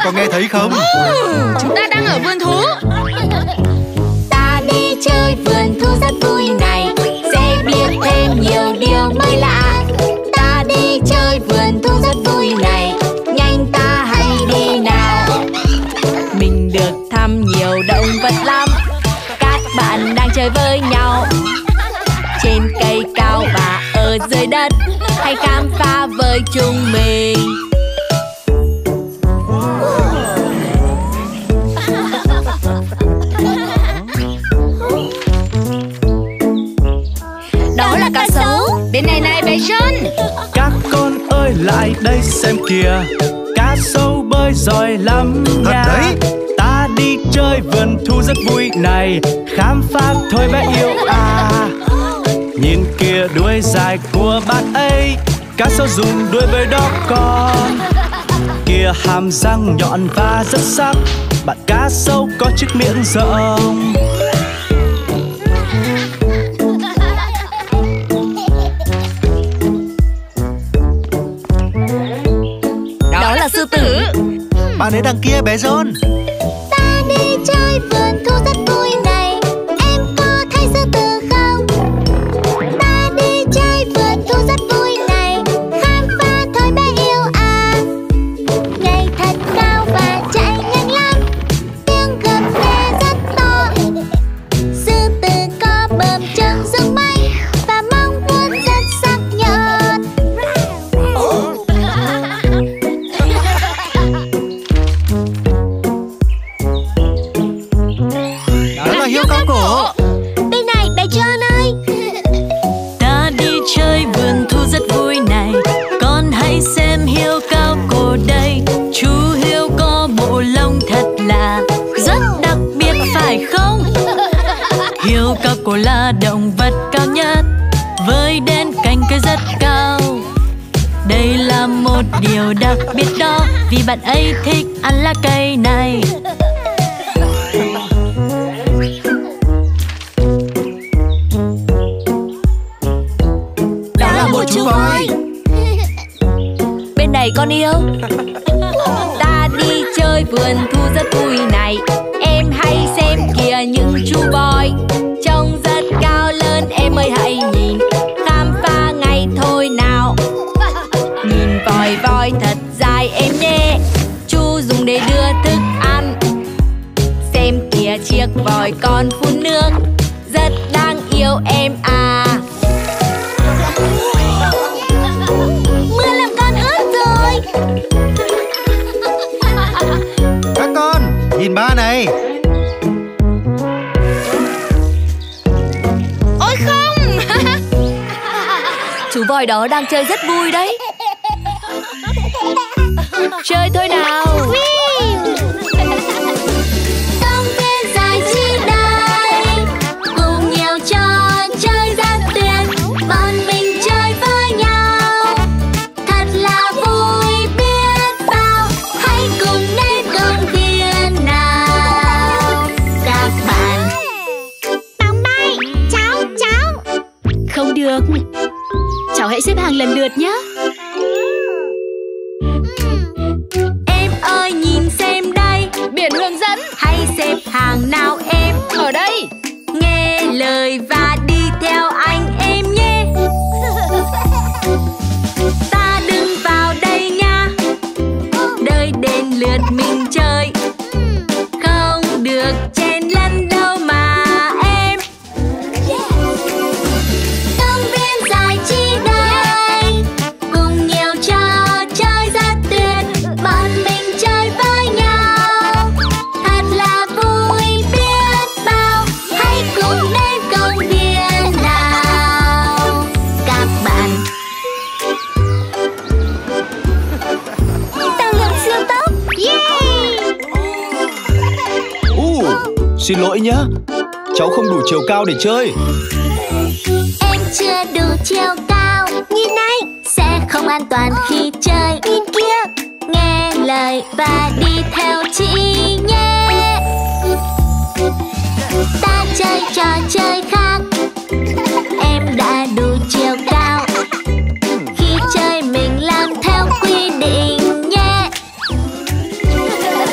có nghe thấy không? Chúng ta đang ở vườn thú. Ta đi chơi vườn thú rất vui này, sẽ biết thêm nhiều điều mới lạ. Ta đi chơi vườn thú rất vui này, nhanh ta hãy đi nào. Mình được thăm nhiều động vật lắm, các bạn đang chơi với nhau trên cây cao và ở dưới đất. Hãy khám phá với chúng mình. Đó là cá sấu. Bên này này bé John. Các con ơi lại đây xem kìa, cá sấu bơi giỏi lắm nha. Thật đấy. Ta đi chơi vườn thú rất vui này, khám phá thôi bé yêu à. Nhìn kìa đuôi dài của bạn ấy, cá sấu dùng đuôi bơi đó con. Kìa hàm răng nhọn và rất sắc, bạn cá sấu có chiếc miệng rộng. Đó là sư tử. Bạn ấy đằng kia bé John. Ta đi chơi vườn thú rất vui này, em có thấy sư tử không? Ta đi chơi vườn thú rất vui này, khám phá thôi bé yêu à. Nhảy thật cao và chạy nhanh lắm, tiếng gầm nghe rất to. Sư tử có bờm trông giống mây và móng vuốt rất sắc nhọn. Đó là hươu cao cổ. Bên này bé John ơi. Ta đi chơi vườn thú rất vui này, con hãy xem hươu cao cổ đây. Chú hươu có bộ lông thật lạ, rất đặc biệt phải không? Hươu cao cổ là động vật cao nhất, với đen cánh cây rất cao. Đây là một điều đặc biệt đó, vì bạn ấy thích ăn lá cây này. Đó là một chú voi. Bên này con yêu. Ta đi chơi vườn thú rất vui này, em hãy xem kìa những chú voi trông rất cao lớn, em ơi hãy nhìn, khám phá ngay thôi nào. Nhìn voi voi thật dài em nhé, chú dùng để đưa thức ăn. Xem kìa chiếc voi còn phun nước, rất đáng yêu em à. Mưa làm con ướt rồi. Các con, nhìn ba này. Ôi không. Chú voi đó đang chơi rất vui đấy. Chơi thôi nào. Công viên giải trí đây, cùng nhiều trò chơi rất tuyệt, bọn mình chơi với nhau thật là vui biết bao. Hãy cùng đến công viên nào các bạn. Bóng bay, cháu. Không được, cháu hãy xếp hàng lần lượt nhé. Em ơi nhìn xem đây, Biển hướng dẫn. hãy xếp hàng nào em. Ở đây. Nghe lời và đi theo anh em nhé. Ta đứng vào đây nha, đợi đến lượt mình chơi, không được chen lấn đâu mà em. Công viên giải trí đây, cùng nhiều trò chơi rất tuyệt, bọn mình chơi với nhau thật là vui biết bao. Hãy cùng đến công viên nào các bạn. Tàu lượn siêu tốc, yeah! Xin lỗi nhé, cháu không đủ chiều cao để chơi. Em chưa đủ chiều cao, nhìn này, sẽ không an toàn khi chơi. Nhìn kia, nghe lời và đi theo chị nhé. Ta chơi trò chơi khác, em đã đủ chiều cao, khi chơi mình làm theo quy định nhé.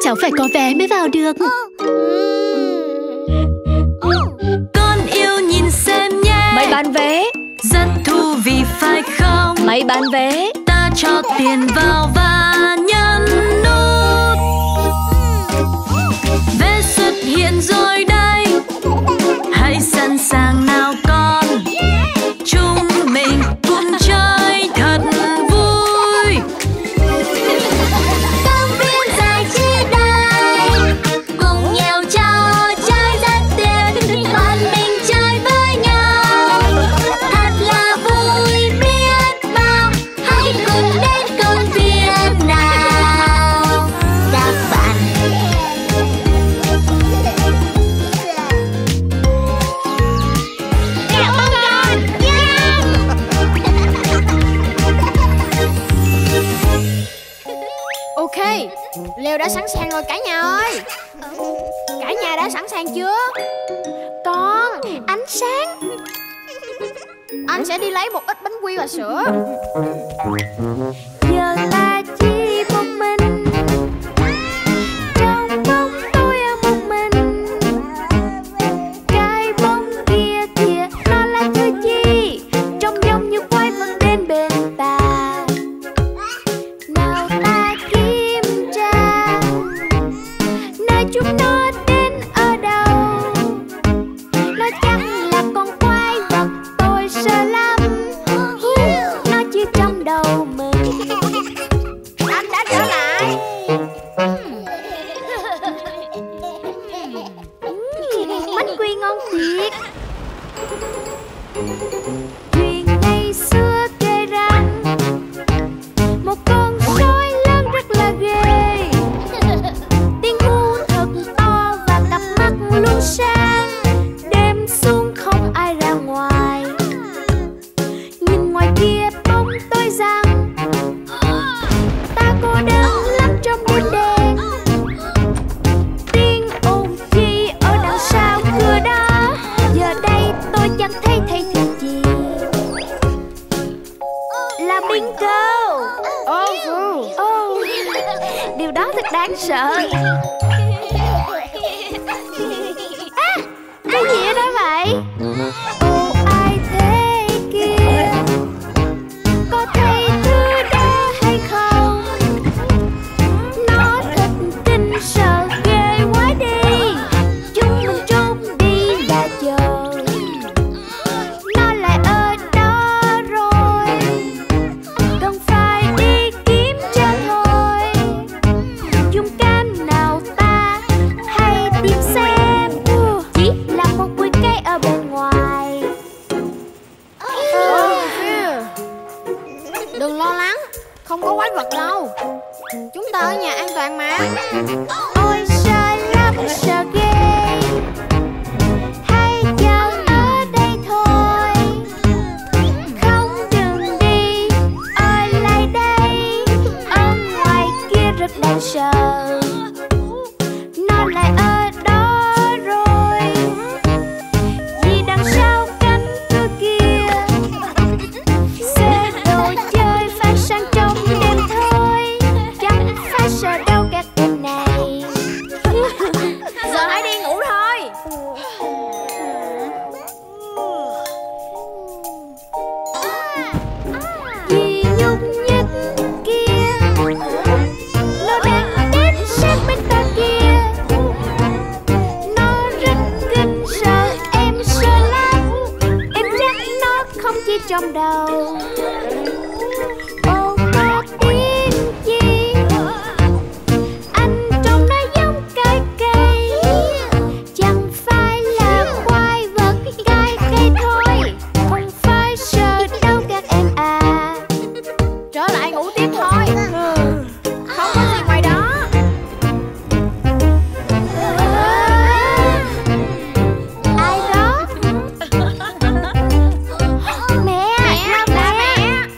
cháu phải có vé mới vào được. Con yêu nhìn xem nhé. Máy bán vé rất thú vị phải không? Máy bán vé. Ta cho tiền vào và nhấn nút. Vé xuất hiện rồi đây. Hãy sẵn sàng nào con. Chúng mình cùng chơi thật vui. Công viên giải trí đây, cùng nhau trò chơi rất tuyệt. Bọn mình chơi với nhau thật là vui biết bao. Hãy cùng đến công viên nào các bạn. Kẹo bông gòn, Ok, Leo đã sẵn sàng rồi cả nhà ơi. Cả nhà đã sẵn sàng chưa? Con, ánh sáng. Anh sẽ đi lấy một ít bánh quy và sữa. Giờ ta chỉ một mình, trong bóng tối ở một mình. Cái bóng kia kìa, nó là thứ gì? Trông giống như quái vật đến bên ta. Nào ta kiểm tra nơi chúng nó đến ở đâu. Nó chắc là con quái vật, tôi sợ lắm. Nó chỉ trong đầu mình. Anh đã trở lại. Bánh quy ngon thiệt. Chuyện ngày xưa kể rằng một con sói lớn rất là ghê. Tiếng ngu thật to và cặp mắt luôn sáng. Đêm xuống không ai ra ngoài. Nhìn ngoài kia bóng tối rằng ta cô đơn lắm trong đêm đen. Tiếng ồn chi ở đằng sau cửa đó. Giờ đây tôi chẳng thấy thứ gì. Là bingo. Điều đó thật đáng sợ. Cái gì ở đó vậy? Ồ, ai thế kia? Có thấy thứ đó hay không? Nó thật kinh sợ ghê quá đi. Chúng mình trốn đi và chờ. Nó lại ở đó rồi. Cần phải đi kiếm cho thôi. Dùng cam nào ta hãy tìm xem. Chỉ là một bụi cây ở bên ngoài. Đừng lo lắng, không có quái vật đâu. Chúng ta ở nhà an toàn mà. Ôi sợ lắm, sợ ghê. Hãy chờ ở đây thôi. Không đừng đi, ở lại đây. Ở ngoài kia rất đáng sợ. Nó lại ở đó rồi. Vì đằng sau cánh cửa kia xe đồ chơi phát sang trong đêm thôi. Chẳng phải sợ đâu các em này. Giờ hãy đi ngủ thôi. Vì nhúc nhích kia, nó đang đến sát bên ta kia. Nó rất kinh sợ, em sợ lắm. Em chắc nó không chỉ trong đầu. Ô có tiếng gì? Anh trông nó giống cái cây. Chẳng phải là quái vật cái cây thôi. Không phải sợ đâu các em à. Trở lại ngủ tiếp thôi. Không có gì ngoài đó. Ai đó? Mẹ, là mẹ.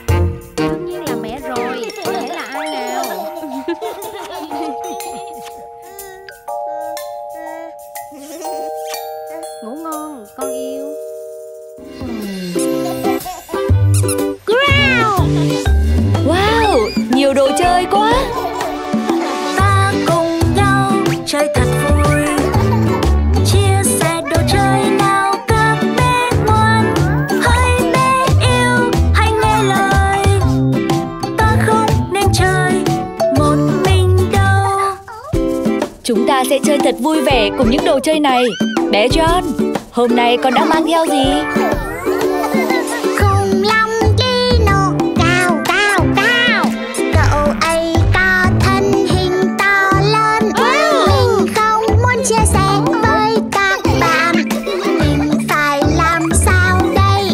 ta sẽ chơi thật vui vẻ cùng những đồ chơi này. Bé John, hôm nay con đã mang theo gì? Khủng long Dino cao cao cao, cậu ấy có thân hình to lớn. Mình không muốn chia sẻ với các bạn, mình phải làm sao đây?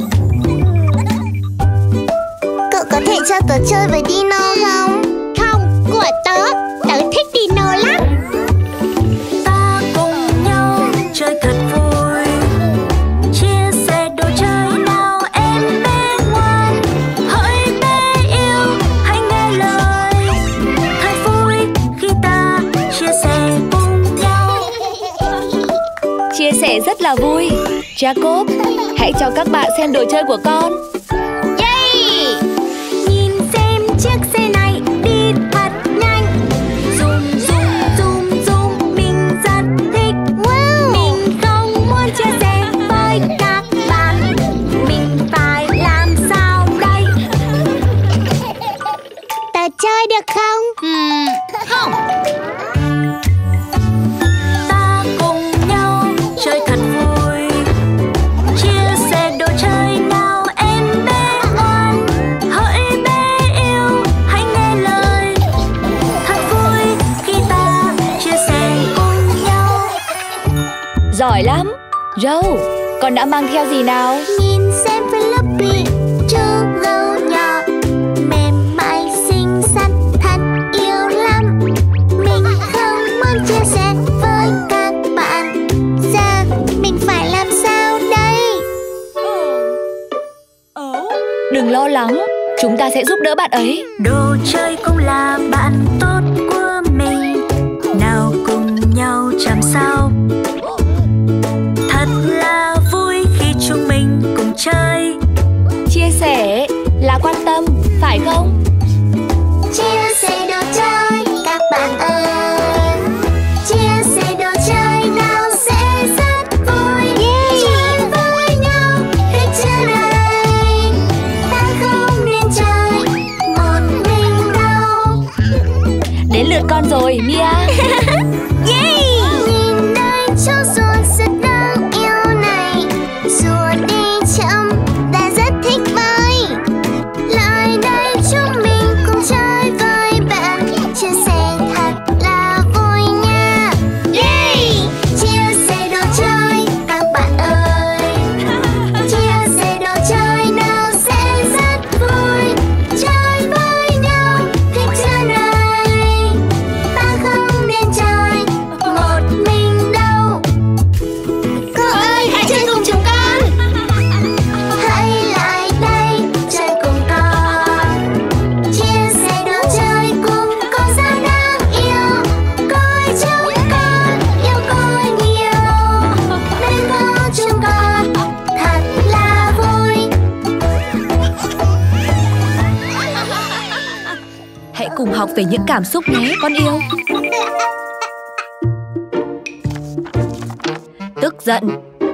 Cậu có thể cho tớ chơi với Dino không? Không, của tớ thích Dino lắm. Ta cùng nhau chơi thật vui, chia sẻ đồ chơi nào em bé ngoan. Hỡi bé yêu, hãy nghe lời. Thật vui khi ta chia sẻ cùng nhau. Chia sẻ rất là vui. Jacob, hãy cho các bạn xem đồ chơi của con. Yay! Nhìn xem chiếc xe này đi thật nhanh. Zoom zoom zoom zoom, mình rất thích. Mình không muốn chia sẻ với các bạn, mình phải làm sao đây? Ta chơi được không? Không. Ta cùng nhau chơi thật vui, chia sẻ đồ chơi nào em bé ngoan. Hỡi bé yêu, hãy nghe lời. Thật vui khi ta chia sẻ cùng nhau. Giỏi lắm. Joe, con đã mang theo gì nào? Nhìn xem Philippy, chú gấu nhỏ mềm mại xinh xắn thật yêu lắm. Mình không muốn chia sẻ với các bạn, giờ mình phải làm sao đây? Đừng lo lắng, chúng ta sẽ giúp đỡ bạn ấy. Đồ chơi cũng là bạn tốt của mình, nào cùng nhau chăm sao. Thật là vui khi chúng mình cùng chơi. Chia sẻ là quan tâm, phải không? Chia sẻ đồ chơi các bạn ơi, chia sẻ đồ chơi nào sẽ rất vui. Chơi với nhau hết trưa đây, ta không nên chơi một mình đâu. Đến lượt con rồi, Mia. Nhìn đây chú rùa rất đáng yêu này, rùa đi chậm ta rất thích với. Lại đây chúng mình cùng chơi với bạn, chia sẻ thật là vui nha. Chia sẻ đồ chơi các bạn ơi, chia sẻ đồ chơi nào sẽ rất vui. Chơi với nhau hết trưa này, ta không nên chơi một mình đâu. Cô ơi, hãy chơi cùng chúng con. Hãy lại đây chơi cùng con, chia sẻ đồ chơi cùng con rất đáng yêu. Coi chúng con yêu cô nhiều, bên có chúng con thật là vui. Hãy cùng học về những cảm xúc nhé, con yêu. Tức giận.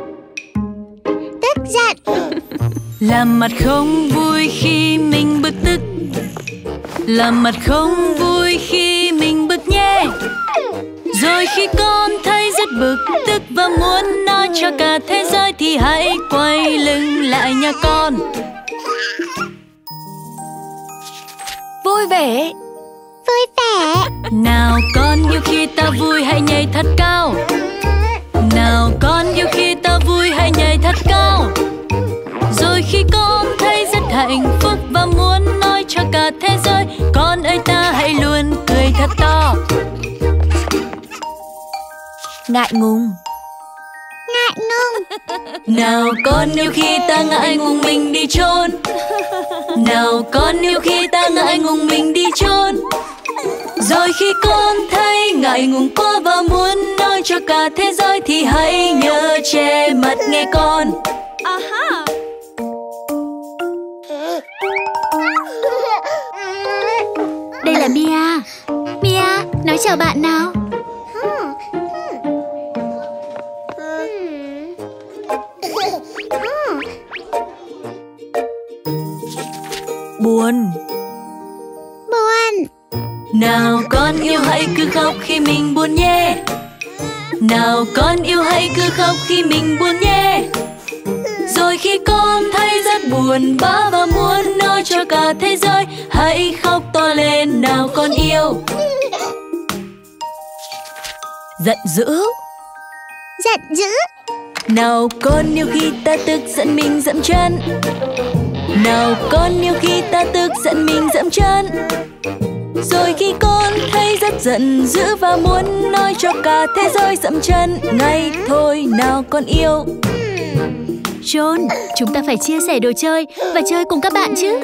Tức giận. Làm mặt không vui khi mình bực tức, làm mặt không vui khi mình bực nhé. Rồi khi con thấy rất bực tức và muốn nói cho cả thế giới thì hãy quay lưng lại nha con. Vui vẻ. Vui vẻ. Nào con yêu khi ta vui hãy nhảy thật cao. Nào con yêu khi ta vui hãy nhảy thật cao. Rồi khi con thấy rất hạnh phúc và muốn nói cho cả thế giới, con ơi ta hãy luôn cười thật to. Ngại ngùng. Ngại ngùng. Nào con yêu khi ta ngại ngùng mình đi chôn. Nào con yêu khi ta ngại ngùng mình đi chôn. Rồi khi con thấy ngại ngùng quá và muốn nói cho cả thế giới thì hãy nhớ che mặt nghe con. Đây là Mia. Mia, nói chào bạn nào. Buồn. Buồn. Nào con yêu hãy cứ khóc khi mình buồn nhé. Nào con yêu hãy cứ khóc khi mình buồn nhé. Rồi khi con thấy rất buồn bã và muốn nói cho cả thế giới, hãy khóc to lên nào con yêu. Giận dữ. Giận dữ. Nào con yêu khi ta tức giận mình dậm chân. Nào con yêu khi ta tức giận mình dậm chân. Rồi khi con thấy rất giận dữ và muốn nói cho cả thế giới dậm chân ngay thôi nào con yêu. John, chúng ta phải chia sẻ đồ chơi và chơi cùng các bạn chứ.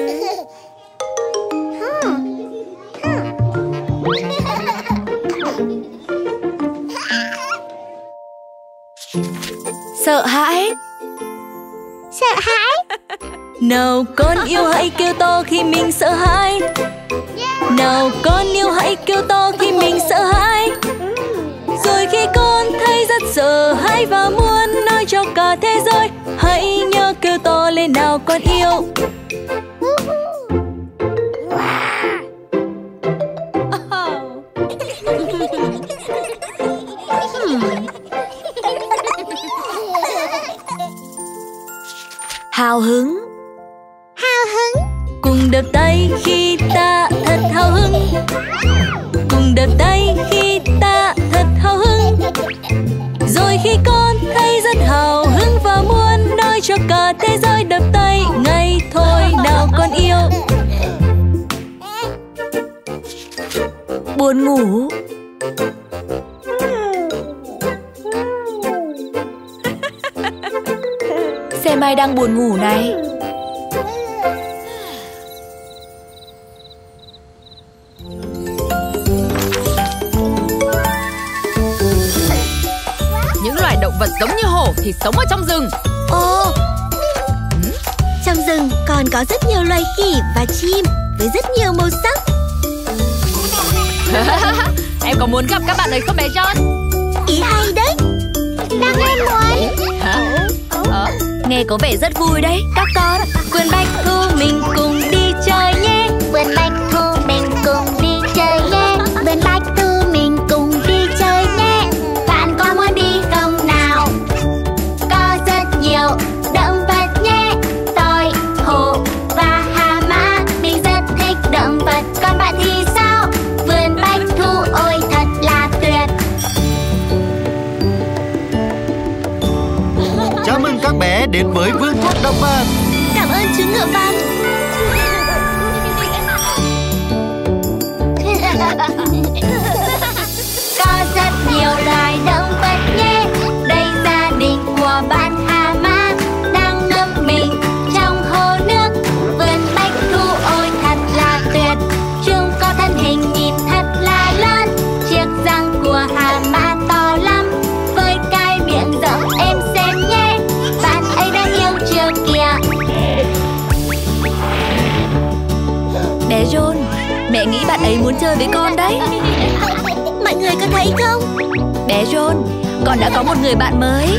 Sợ hãi. Sợ hãi. Nào con yêu hãy kêu to khi mình sợ hãi. Nào con yêu hãy kêu to khi mình sợ hãi. Rồi khi con thấy rất sợ hãi và muốn nói cho cả thế giới, hãy nhớ kêu to lên nào con yêu. Hào hứng. Hào hứng. Cùng đập tay khi ta thật hào hứng. Cùng đập tay khi ta thật hào hứng. Rồi khi con thấy rất hào hứng và muốn nói cho cả thế giới đập tay ngay thôi nào con yêu. Buồn ngủ. Xem ai đang buồn ngủ này. Những loài động vật giống như hổ thì sống ở trong rừng. Ồ, trong rừng còn có rất nhiều loài khỉ và chim với rất nhiều màu sắc. Em có muốn gặp các bạn ấy không bé John? Ý hay đấy. Đang em muốn. Nghe có vẻ rất vui đấy các con. Vườn bách thu mình cùng đi chơi nhé. Vườn bách thu mình cùng đi chơi nhé. Vườn bách thu mình cùng đi chơi nhé. Bạn có muốn đi không nào? Có rất nhiều động vật nhé. Tôi, hổ và hà mã, mình rất thích động vật. Còn bạn thì sao? Vườn bách thu ôi thật là tuyệt. Chào mừng các bé đến với vườn thuốc động vật. Cảm ơn chú ngựa văn. Có rất nhiều loài động vật nhé. Đây gia đình của bạn hà mã đang ngâm mình trong hồ nước. Vườn bách thu ôi thật là tuyệt. Chúng có thân hình nhìn thật là lớn. Chiếc răng của hà mã to lắm. Với cái miệng rộng em xem nhé. Bạn ấy đang yêu chưa kìa. Bé John, mẹ nghĩ bạn ấy muốn chơi với con đấy. Mọi người có thấy không? Bé John, con đã có một người bạn mới.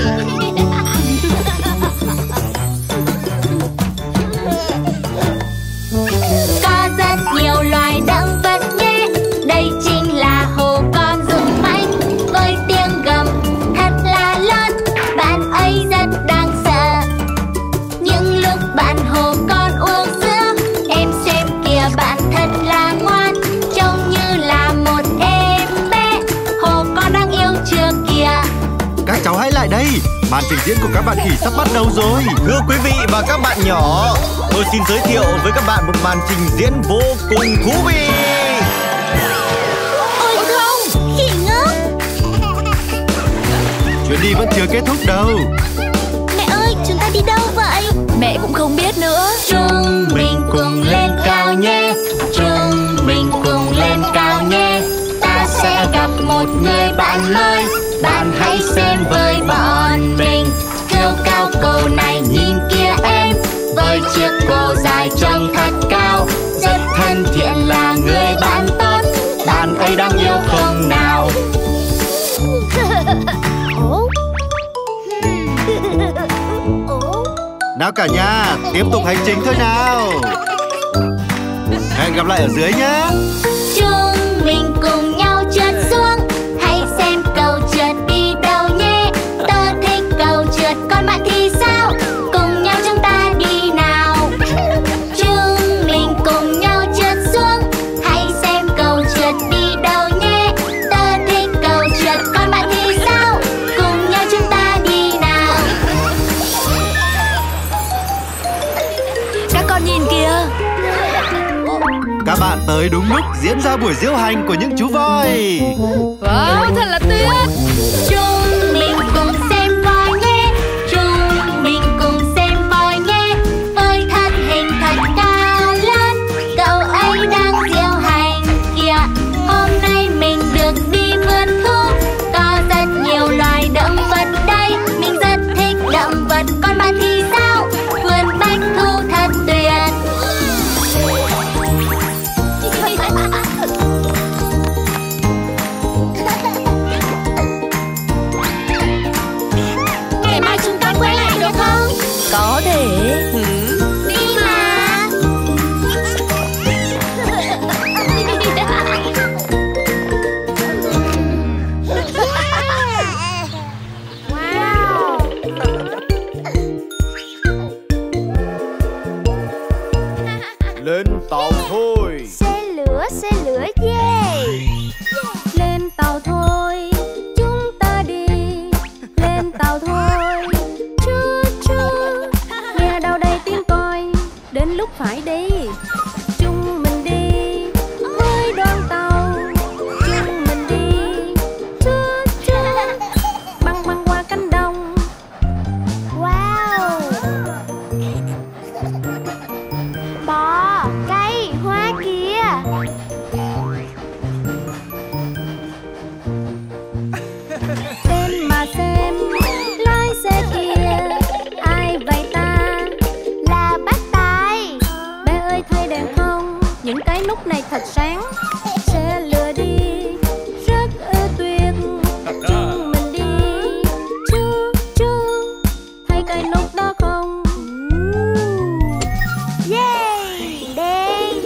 Có rất nhiều loài động vật nhé. Đây chính là hổ con dũng mãnh. Với tiếng gầm thật là lớn. Bạn ấy rất đáng sợ. Những lúc bạn hổ con uống sữa, em xem kìa bạn thật là ngoan. Trông như là một em bé. Hổ con đang yêu chưa kìa. Các cháu hãy lại đây. Màn trình diễn của các bạn khỉ sắp bắt đầu rồi. Thưa quý vị và các bạn nhỏ, tôi xin giới thiệu với các bạn một màn trình diễn vô cùng thú vị. Ôi không, khỉ ngốc. Chuyến đi vẫn chưa kết thúc đâu. Mẹ ơi, chúng ta đi đâu vậy? Mẹ cũng không biết nữa. Chúng mình cùng lên cao nhé. Chúng mình cùng lên cao nhé. Ta sẽ gặp một người bạn mới. Bạn hãy xem với bọn mình. Kiêu cao cô này nhìn kia em. Với chiếc cổ dài trông thật cao. Rất thân thiện là người bạn tốt. Bạn ấy đang yêu không nào? Nào cả nhà, tiếp tục hành trình thôi nào. Hẹn gặp lại ở dưới nhé. Chúng mình cùng nhau trượt xuống. Hãy xem cầu trượt đi đâu. kìa. Các bạn tới đúng lúc diễn ra buổi diễu hành của những chú voi. Wow, thật là tuyệt. Chúng mình cùng xem voi nhé, chúng mình cùng xem voi nhé. Voi thân hình thật cao lớn, cậu ấy đang diễu hành kìa. Hôm nay mình được đi vườn thú, có rất nhiều loài động vật đây. Mình rất thích động vật, còn bạn thì sao? Vườn bách thú thật tuyệt. Ngày mai chúng ta quay lại được không? Có thể. Đi mà. Wow. Lên tàu thôi. Xe lửa yeah. Lên tàu thôi, chúng ta đi. Lên tàu thôi, chú chú. Nghe đâu đây tiếng còi, đến lúc phải đi. Chúng mình đi với đoàn tàu. Chúng mình đi, chú chú. Băng băng qua cánh đồng. Wow. Bò, cây, hoa kìa. Xem mà xem, lái xe kia. Ai vậy ta? Là bác Tài. Bé ơi thấy đèn không? Những cái nút này thật sáng. Xe lừa đi rất tuyệt. Chúng mình đi chú chú. Thấy cái nút đó không? Yeah. Đen.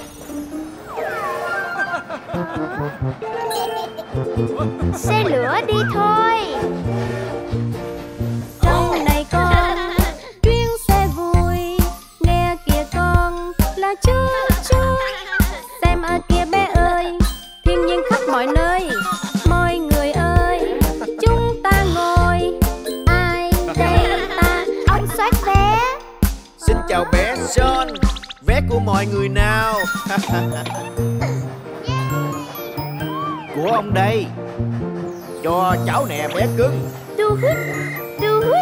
Xe lửa đi thôi. Trong này con chuyến xe vui. Nghe kìa con là chú chú. Xem ở kia bé ơi, thiên nhiên khắp mọi nơi. Mọi người ơi, chúng ta ngồi. Ai đây ta? Ông soát vé. Xin chào bé John. Vé của mọi người nào? Của ông đây. Cho cháu nè bé cưng. Tu hút, tu hút.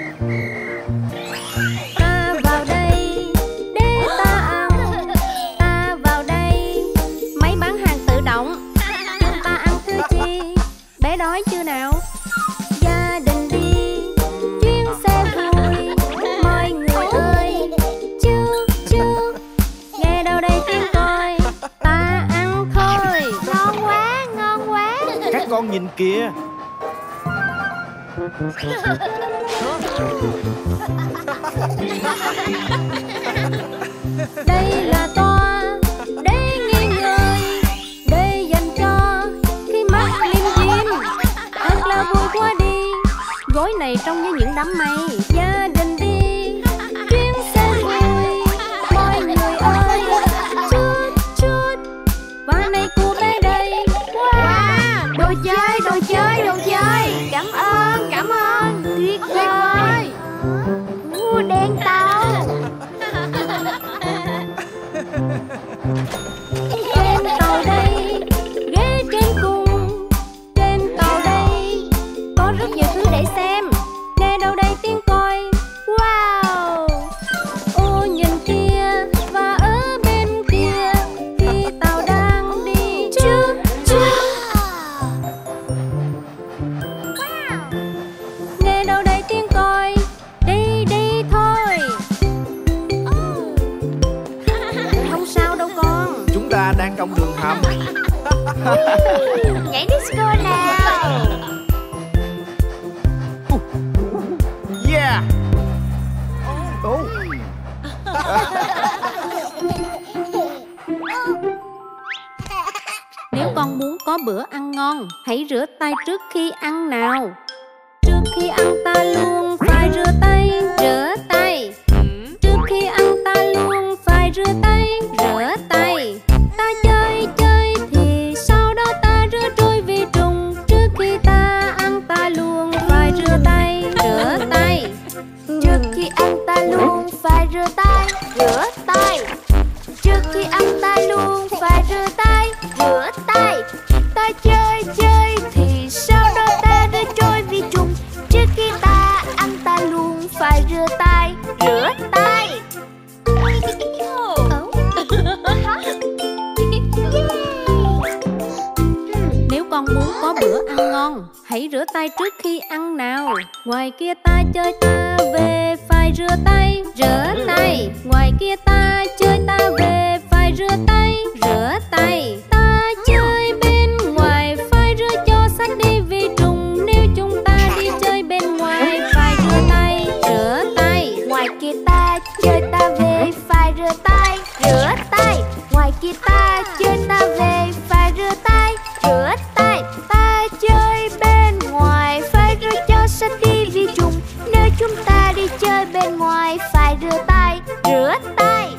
Ta vào đây để ta ăn. Ta vào đây máy bán hàng tự động. Chúng ta ăn thứ chi? Bé đói chưa nào? Gia đình đi chuyến xe vui. Mọi người ơi, chú chú. Nghe đâu đây tiếng còi, ta ăn thôi. Ngon quá, ngon quá. Các con nhìn kìa. Đây là toa để nghỉ ngơi, để dành cho khi mắt lim dim. Thật là vui quá đi. Gối này trông như những đám mây. Gia đình đi chuyến xe vui. Mọi người ơi, chút chút. Và này của bé đây. Wow. Đồ chơi, đồ chơi, đồ chơi. Cảm ơn, cảm ơn. Tuyệt vời. Đen tàu. Trên tàu đây, ghế trên cùng. Trên tàu đây có rất nhiều thứ để xem. Nghe đâu đây tiếng còi. Wow. Ô nhìn kia và ở bên kia. Khi tàu đang đi chú chú. Nghe đâu đây tiếng còi. Đi đi thôi. Không sao đâu con. Chúng ta đang trong đường hầm. Nhảy disco nào. Yeah. Oh. Nếu con muốn có bữa ăn ngon, hãy rửa tay trước khi ăn nào. Trước khi ăn ta luôn phải rửa tay, rửa tay. Trước khi ăn ta luôn phải rửa tay, rửa tay. Ta chơi chơi thì sau đó ta rửa trôi vi trùng. Trước khi ta ăn ta luôn phải rửa tay, rửa tay. Trước khi ăn ta luôn phải rửa tay, rửa tay. tay. Trước khi ăn ta luôn phải rửa tay. Rửa tay. Ta chơi chơi thì sau đó ta rửa trôi vi trùng. Trước khi ta ăn ta luôn phải rửa tay. Rửa tay. Nếu con muốn có bữa ăn ngon, hãy rửa tay trước khi ăn nào. Ngoài kia ta chơi ta về phải rửa tay. Rửa tay. Ngoài kia ta chơi ta về phải rửa tay. Rửa tay. Ta chơi bên ngoài phải rửa cho sạch đi vi trùng. Nếu chúng ta đi chơi bên ngoài phải rửa tay. Rửa tay. Ngoài kia ta chơi ta về phải rửa tay. Rửa tay. Ngoài kia ta chơi ta về phải rửa tay. Rửa tay. Ta chơi bên ngoài phải rửa cho sạch đi vi trùng. Nếu chúng ta đi chơi bên ngoài phải rửa tay. Rửa tay.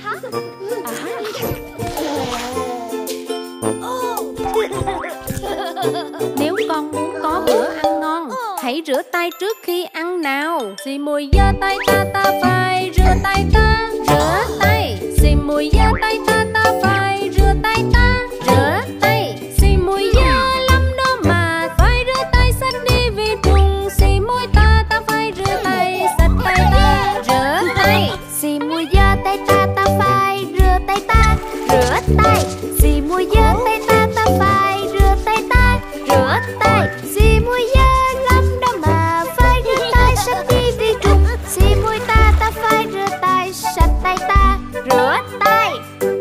Nếu con muốn có bữa ăn ngon, hãy rửa tay trước khi ăn nào. Xì mùi dơ tay ta ta phải rửa tay ta. Rửa tay. Xì mùi dơ tay ta ta phải rửa tay ta. Rửa tay. Xì mùi dơ lắm đó mà phải rửa tay sạch đi vi trùng. Xì mùi ta ta phải rửa tay sạch tay ta. Rửa tay. Xì mùi dơ tay ta ta phải rửa tay ta. Rửa tay. Xì mùi dơ tay ta ta phải rửa tay ta. Rửa tay. Xì mùi dơ lắm đó mà phải rửa tay sạch đi vi trùng. Xì mùi ta ta phải rửa tay sạch tay ta. Rửa tay.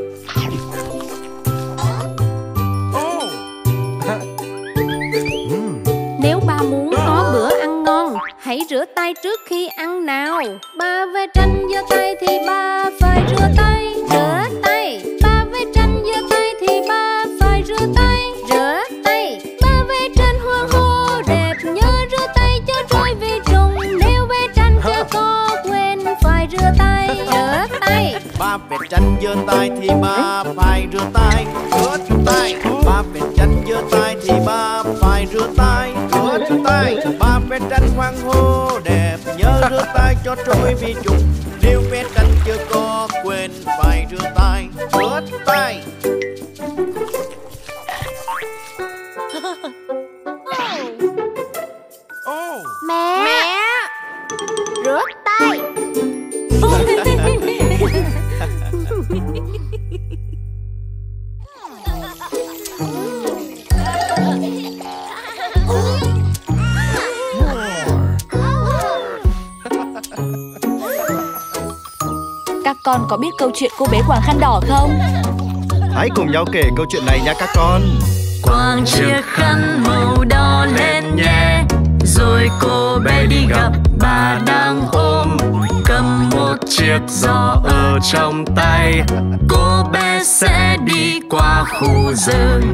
Nếu ba muốn có bữa ăn ngon, hãy rửa tay trước khi ăn nào. Ba về tranh giơ tay thì ba phải rửa tay. Rửa tay. Ba về tranh giơ tay thì ba phải rửa tay. Rửa tay. Ba về tranh hoang hô đẹp nhớ rửa tay cho trôi vi trùng. Nếu về tranh chưa có quên phải rửa tay. Rửa tay. Ba về tranh giơ tay thì ba phải rửa tay. Rửa tay. Ba về tranh giơ tay thì ba phải rửa tay. Rửa tay. Ba về tranh hoang hô đẹp nhớ rửa tay cho trôi vi trùng. Nếu về tranh chưa có quên phải rửa tay. Rửa tay. Mẹ. Rửa tay. Các con có biết câu chuyện cô bé quàng khăn đỏ không? Hãy cùng nhau kể câu chuyện này nha các con. Quàng chiếc khăn màu đỏ lên nhẹ, rồi cô bé đi gặp bà đang ôm, cầm một chiếc giỏ ở trong tay. Cô bé sẽ đi qua khu rừng.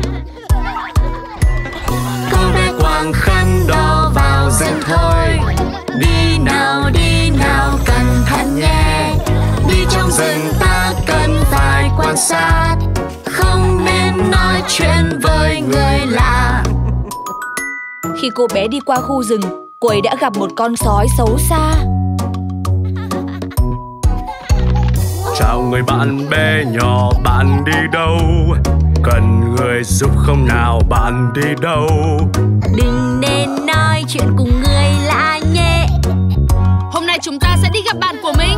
Cô bé quàng khăn đỏ vào rừng thôi. Đi nào cẩn thận nhé. Đi trong rừng ta cần phải quan sát, không nên nói chuyện với người lạ. Khi cô bé đi qua khu rừng, cô ấy đã gặp một con sói xấu xa. Chào người bạn bé nhỏ, bạn đi đâu? Cần người giúp không nào, bạn đi đâu? Đừng nên nói chuyện cùng người lạ nhé. Hôm nay chúng ta sẽ đi gặp bạn của mình.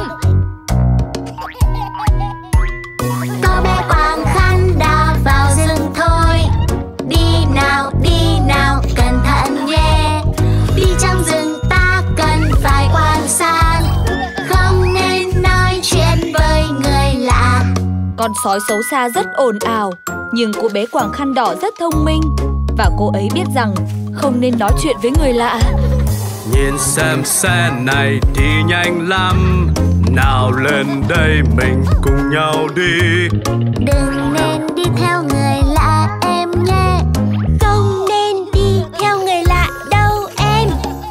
Cô bé quàng khăn đỏ vào rừng thôi. Đi nào cẩn thận nhé. Đi trong rừng ta cần phải quan sát, không nên nói chuyện với người lạ. Con sói xấu xa rất ồn ào, nhưng cô bé quàng khăn đỏ rất thông minh, và cô ấy biết rằng không nên nói chuyện với người lạ. Nhìn xem xe này đi nhanh lắm, nào lên đây mình cùng nhau đi. Đừng nên đi theo người lạ em nhé. Không nên đi theo người lạ đâu em.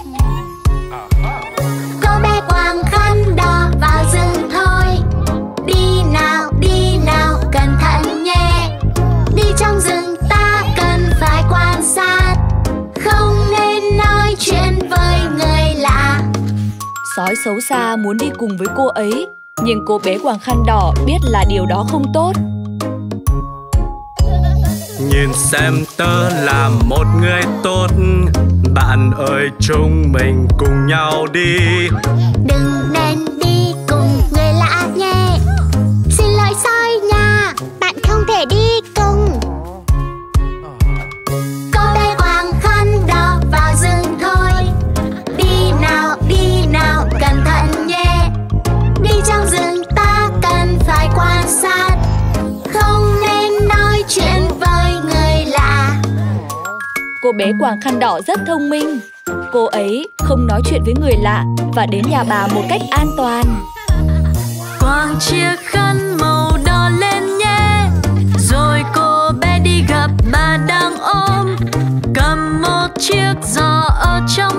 Cô bé quàng khăn đỏ vào rừng thôi. Đi nào cẩn thận nhé. Đi trong rừng ta cần phải quan sát, không nên nói chuyện với người lạ. Sói xấu xa muốn đi cùng với cô ấy, Nhưng cô bé quàng khăn đỏ biết là điều đó không tốt. Nhìn xem tớ là một người tốt, bạn ơi chúng mình cùng nhau đi. Đừng nên đi cùng người lạ nhé. Xin lỗi soi nha, bạn không thể đi cùng. Cô bé quàng khăn đỏ vào rừng thôi. Đi nào, cẩn thận nhé. Đi trong rừng ta cần phải quan sát, không nên nói chuyện với người lạ. Cô bé quàng khăn đỏ rất thông minh. Cô ấy không nói chuyện với người lạ và đến nhà bà một cách an toàn. Quàng chiếc khăn màu đỏ lên nhé. Rồi cô bé đi gặp bà đang ôm, cầm một chiếc giỏ ở trong